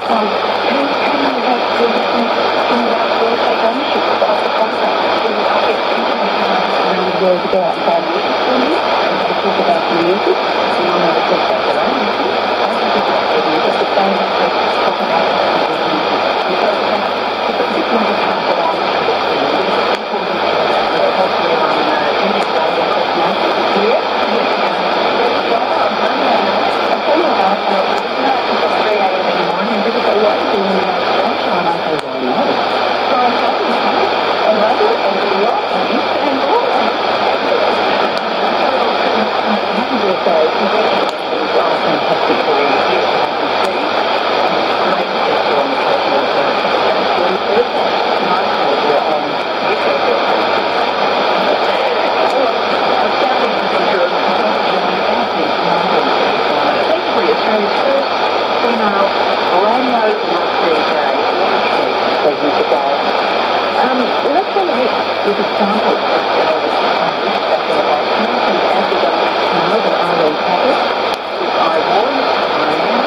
Can you have the will take ownership of the concept to around the world to go outside music schools and to talk about the music. We all know they talk about their own music. I think it's about their music, but they have to talk about the music. And so it's a bit more of a part that I want to do. It's important to hopefully on music radio personality. Yes. I tell you what, it's not until 3 a.m. in the morning, and because I like doing the sunshine on her radio. So I'm talking to her, and radio, and video, and Insta, and all. Happy birthday, congratulations on a fantastic career here at ABC. Great to get you on the personal It's your birthday. My pleasure, and your birthday. Australia's first female radio rock DJ. Segment to go. Let's go next with a sample of Elvis Presley's Speculation, and as we go now with Eileen Packard, with I Was, I Am,